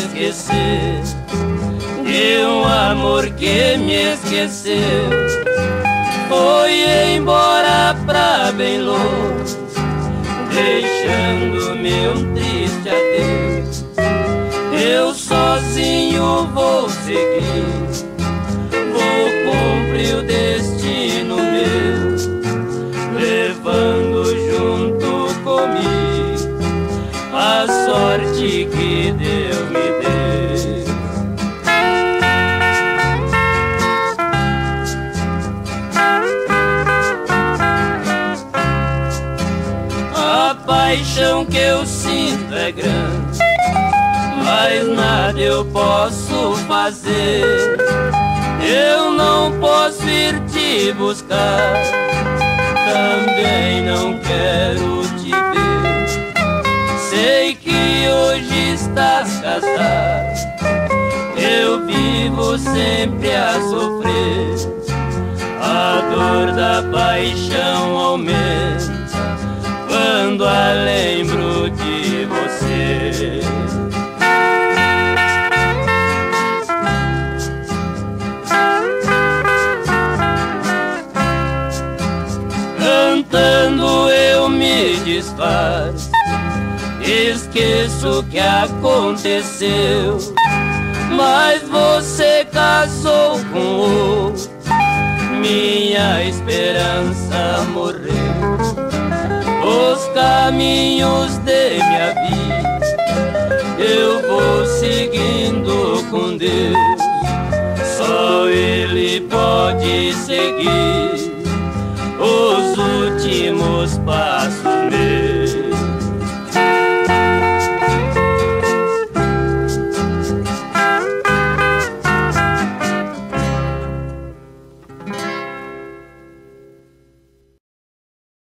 esquecer de um amor que me esqueceu. Foi embora pra bem longe, deixando-me um triste adeus. Eu sozinho vou seguir, vou cumprir o destino meu, levando junto comigo a sorte que Deus me deu. A paixão que eu sinto é grande, mas nada eu posso fazer. Eu não posso ir te buscar, também não quero te ver. Sei que hoje estás casado, eu vivo sempre a sofrer. A dor da paixão aumenta quando a lembro de você. Cantando eu me disfarço, esqueço o que aconteceu. Mas você casou com outro, minha esperança morreu. Os caminhos de minha vida eu vou seguindo com Deus. Só Ele pode seguir os últimos passos meus.